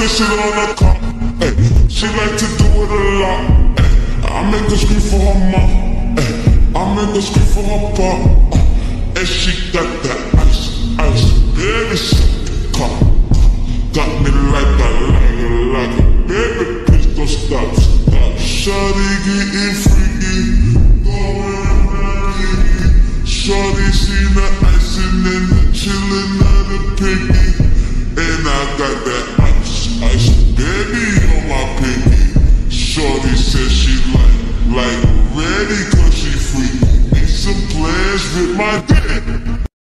competition on the car. Ay, she like to do it a lot. Ay, I make her scream for her mom. Ay, I make her scream for her pop. And she got that ice, baby, shut the car. Got me like it. Baby, please don't stop. Shawty getting freaky, going freaky. Shawty seen the icing and the chillin' of the piggy. And I got that ice, baby, on my piggy. Shawty said she like ready cause she free. Need some plans with my